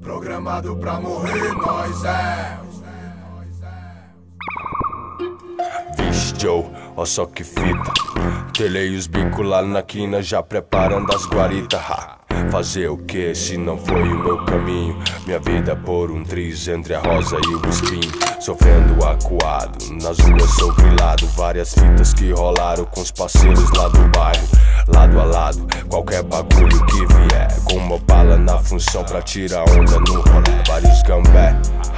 Programado pra morrer, nós é. Vixe, Joe, ó só que fita. Telei os bicos lá na quina, já preparando as guaritas. Fazer o que se não foi o meu caminho? Minha vida por um triz entre a rosa e o espinho. Sofrendo acuado, nas ruas sou grilado. Várias fitas que rolaram com os parceiros lá do bairro. Lado a lado, qualquer bagulho que vier. Com uma bala na função pra tirar onda no rolê. Vários gambé,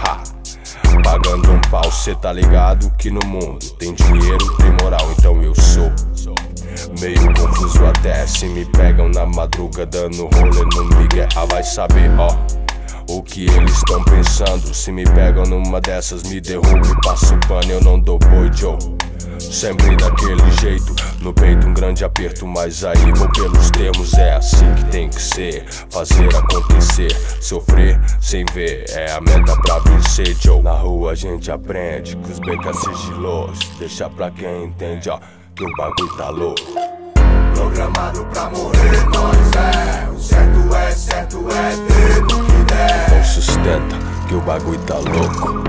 pagando um pau, cê tá ligado que no mundo tem dinheiro, tem moral, então eu sou meio confuso até. Se me pegam na madruga dando rolê no migué, vai saber, ó, o que eles estão pensando. Se me pegam numa dessas, me derrubo e passo pano, eu não dou boi, Joe. Sempre daquele jeito, no peito um grande aperto, mas aí vou pelos termos, é assim que tem que ser. Fazer acontecer, sofrer sem ver, é a meta pra vencer, Joe. Na rua a gente aprende que os becas sigilosos, deixa pra quem entende, ó, que o bagulho tá louco. Programado pra morrer, nós é. O certo é ter no que der. Não sustenta que o bagulho tá louco,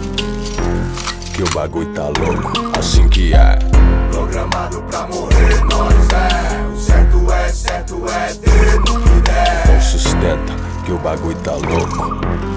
que o bagulho tá louco, assim que é. Programado pra morrer, nós é. O certo é ter no que der. Não sustenta que o bagulho tá louco,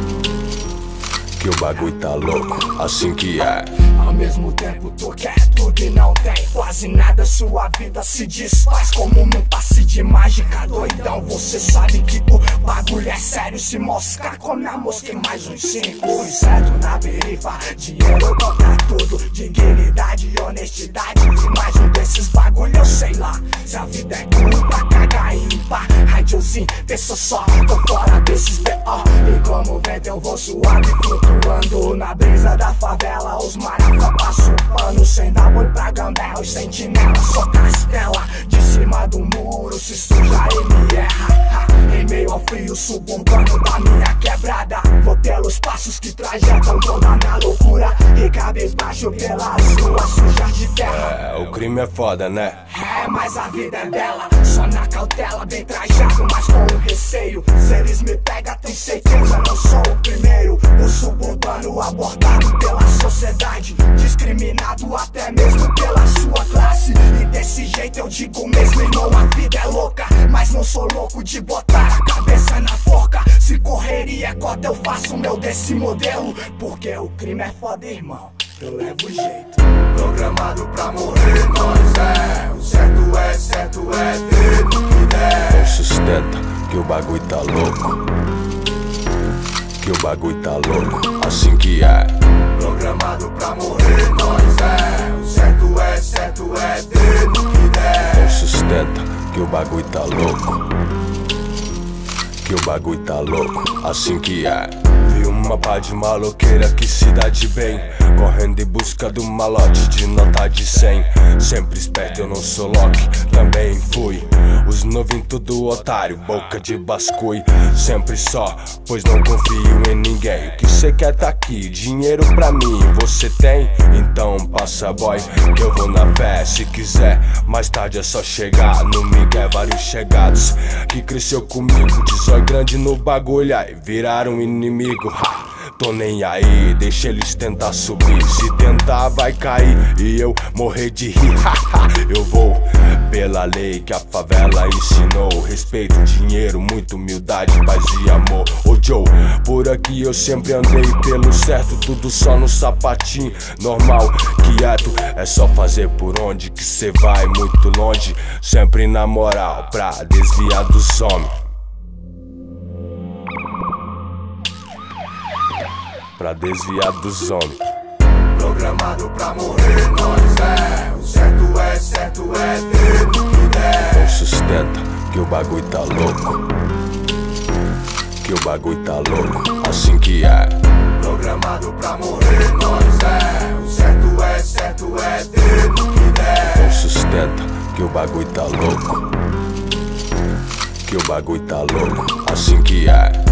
que o bagulho tá louco, assim que é. Ao mesmo tempo tô quieto e não tem quase nada. Sua vida se desfaz como num passe de mágica. Doidão, você sabe que o bagulho é sério. Se moscar, come a mosca em mais uns 5. Inseto na perifa, dinheiro contra tudo. Dignidade e honestidade. E mais um desses bagulho eu sei lá. Se a vida é curta, caga e limpa. Radiozinho, pensa só, tô fora desses B.O. E como vento eu vou suave, flutuando na brisa da favela. Os maracas passo pano, sem dar boi pra gambé. Os sentinelas, só castela de cima do muro, se suja ele erra. Em meio ao frio, subo um pano da minha quebrada. Vou pelos passos que trajetam toda a minha loucura. E cabisbaixo pelas ruas sujas de terra. É, o crime é foda, né? É, mas a vida é bela. Só na cautela, bem trajado, mas com receio. Se eles me pegam, tem certeza, não sou o primeiro. O suburbano abordado pela sociedade, discriminado até mesmo pela sua classe. E desse jeito eu digo mesmo, irmão, a vida é louca. Mas não sou louco de botar a cabeça na forca. Se correria é cota, eu faço meu desse modelo. Porque o crime é foda, irmão, eu levo jeito. Programado pra morrer, nós é. O certo é ter no que der. Não sustenta que o bagulho tá louco, que o bagulho tá louco, assim que é. Programado pra morrer, nós é. O certo é ter no que der. Não sustenta que o bagulho tá louco, que o bagulho tá louco, assim que é. Vi uma pá de maloqueira que se dá de bem, correndo em busca do malote de nota de 100. Sempre esperto, eu não sou Loki, também fui. Os novinhos tudo otário, boca de bascui. Sempre só, pois não confio em ninguém. O que cê quer tá aqui, dinheiro pra mim, você tem? Então passa boy, que eu vou na fé. Se quiser, mais tarde é só chegar. No Miguel, vários chegados que cresceu comigo, de zóio grande no bagulho, aí viraram inimigo. Tô nem aí, deixa eles tentar subir. Se tentar vai cair e eu morrer de rir. Eu vou pela lei que a favela ensinou. Respeito, dinheiro, muita humildade, paz e amor. Ô Joe, por aqui eu sempre andei pelo certo, tudo só no sapatinho, normal, quieto. É só fazer por onde que cê vai muito longe. Sempre na moral, pra desviar dos homens, pra desviar dos homens. Programado pra morrer, nós é. O certo é ter no que der. Não sustenta que o bagulho tá louco, que o bagulho tá louco, assim que é. Programado pra morrer, nós é. O certo é ter no que der. Não sustenta que o bagulho tá louco, que o bagulho tá louco, assim que é.